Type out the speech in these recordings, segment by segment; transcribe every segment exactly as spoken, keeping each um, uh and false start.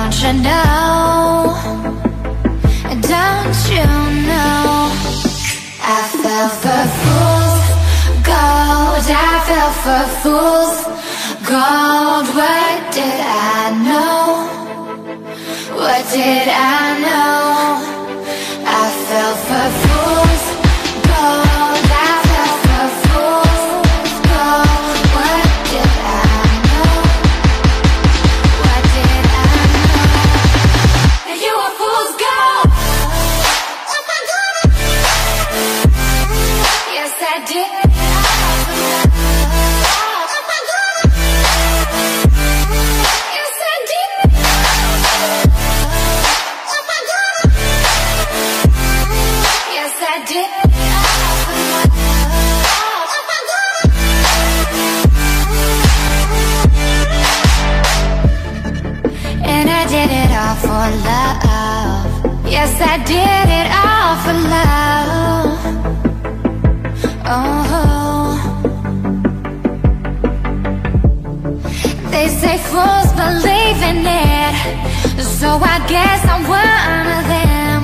Don't you know? Don't you know? I fell for fools gold. I fell for fools gold. What did I know? What did I know? I fell for fools gold. I fell for fools gold. What did I know? What did I know? And you were fool's gold. Yes, I did. And I did it all for love. Yes, I did it all for love. Oh, they say fools believe in it, so I guess I'm one of them.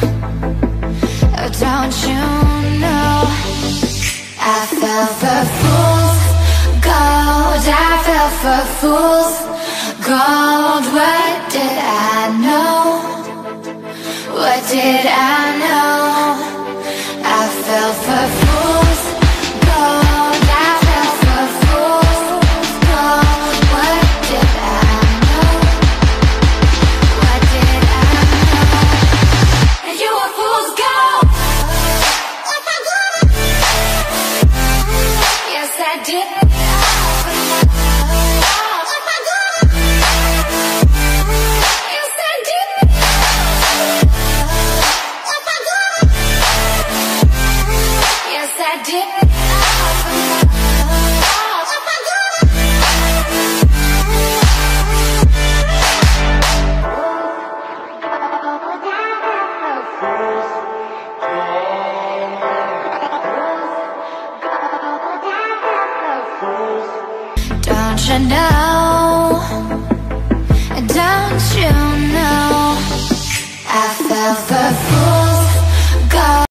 Don't you know? I fell for fools gold. I fell for fools gold. What did I know? What did I know? I fell for fools gold. I fell for fools gold. What did I know? What did I know? And you were fool's gold. Yes, I did. Don't you know?